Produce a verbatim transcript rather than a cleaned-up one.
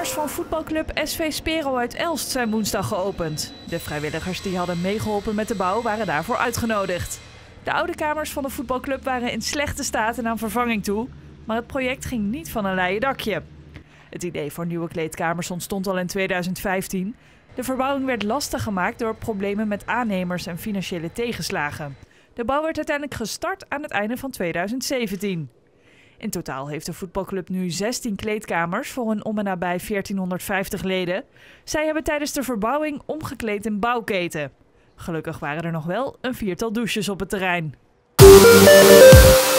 kleedkamers van voetbalclub S V Spero uit Elst zijn woensdag geopend. De vrijwilligers die hadden meegeholpen met de bouw waren daarvoor uitgenodigd. De oude kamers van de voetbalclub waren in slechte staat en aan vervanging toe, maar het project ging niet van een leien dakje. Het idee voor nieuwe kleedkamers ontstond al in tweeduizend vijftien. De verbouwing werd lastig gemaakt door problemen met aannemers en financiële tegenslagen. De bouw werd uiteindelijk gestart aan het einde van tweeduizend zeventien. In totaal heeft de voetbalclub nu zestien kleedkamers voor een om en nabij veertienhonderdvijftig leden. Zij hebben tijdens de verbouwing omgekleed in bouwketen. Gelukkig waren er nog wel een viertal douches op het terrein.